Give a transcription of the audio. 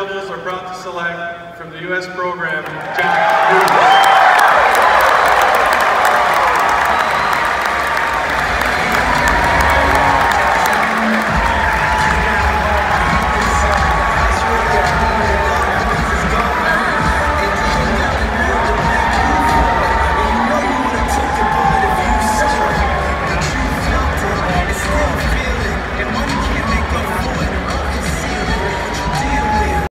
Rebels are proud to select from the U.S. program, Jack Hughes.